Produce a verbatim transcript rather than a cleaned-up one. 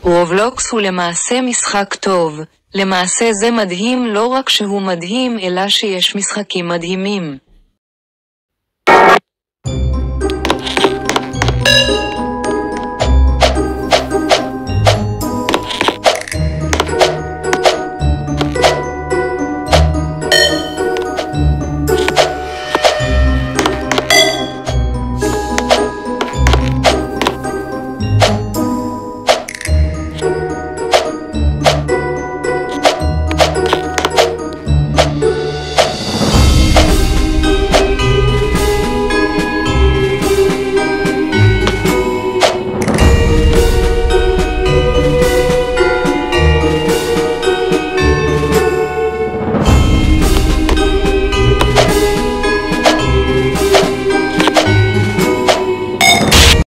רובלוקס הוא למעשה משחק טוב. למעשה זה מדהים, לא רק שהוא מדהים, אלא שיש משחקים מדהימים.